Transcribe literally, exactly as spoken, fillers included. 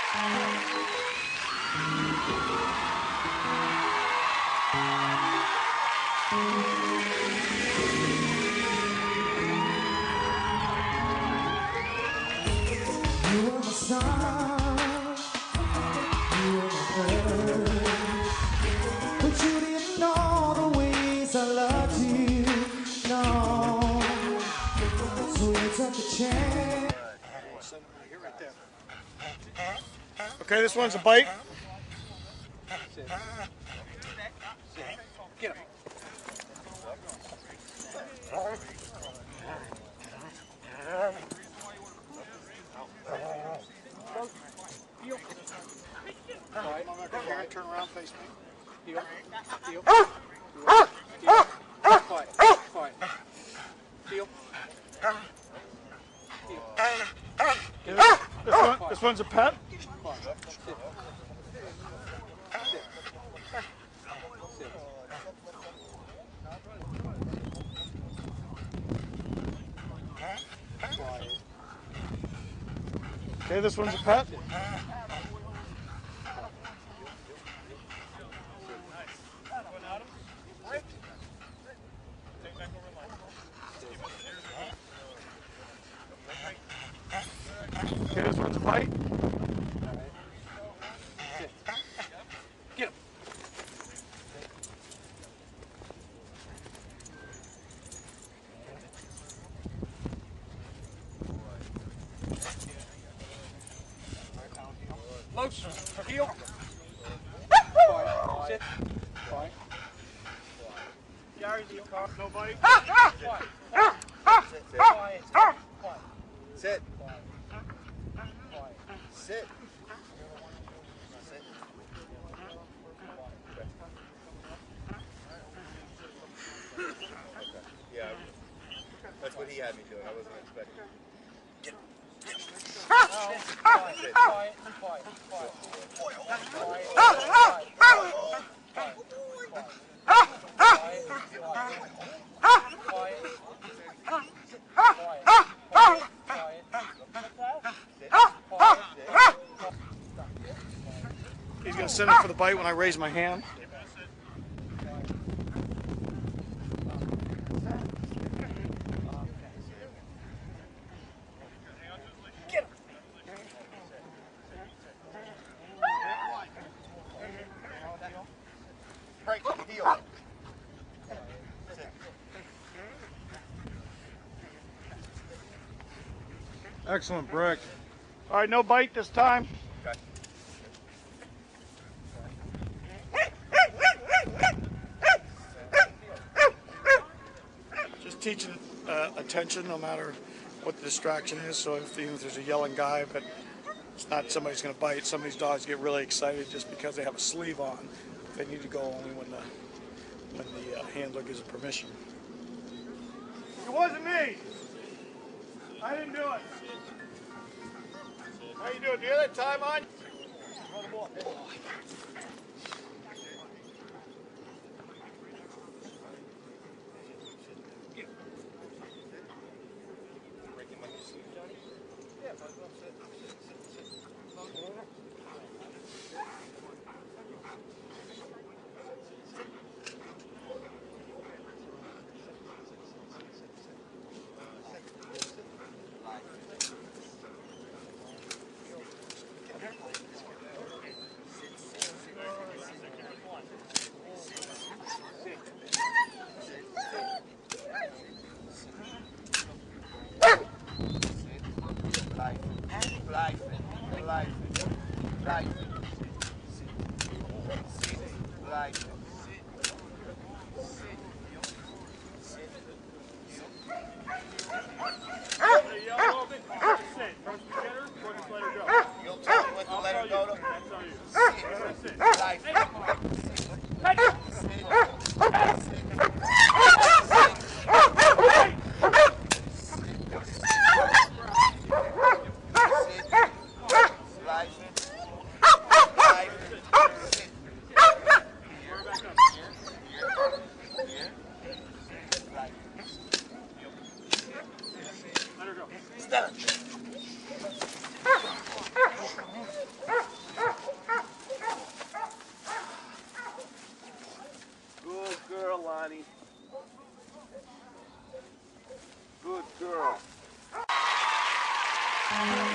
You were my sun, you were my bird, but you didn't know the ways I loved you, no, so you took a chance. Okay, this one's a bite. Get him. Turn around, face me. Heel. Heel. Heel. Quiet. Quiet. Heel. Heel. This, one, this one's a pet. Quiet. Sit. Sit. Sit. Quiet. Okay, this one's a pet. Okay, this one's a bite. Sit. Get him. Loose. Heel. Quiet. Sit. Quiet. Gary's heel. No bite. Quiet. Quiet. Quiet. Sit. Sit. Sit. Yeah, that's what he had me doing. I wasn't expecting. Get him. Quiet. Quiet. Quiet. Quiet. Quiet. He's going to send it for the bite when I raise my hand. Get him. Break, heel. Excellent, Brick. All right, no bite this time. Okay. Just teaching uh, attention no matter what the distraction is. So if, even if there's a yelling guy, but it's not somebody's going to bite. Some of these dogs get really excited just because they have a sleeve on. They need to go only when the when the uh, handler gives permission. It wasn't me. I didn't do it. How you doing? Do you have that time on? Life, life, life, life. You'll tell me when to let her go to? Sit, life. Thank you.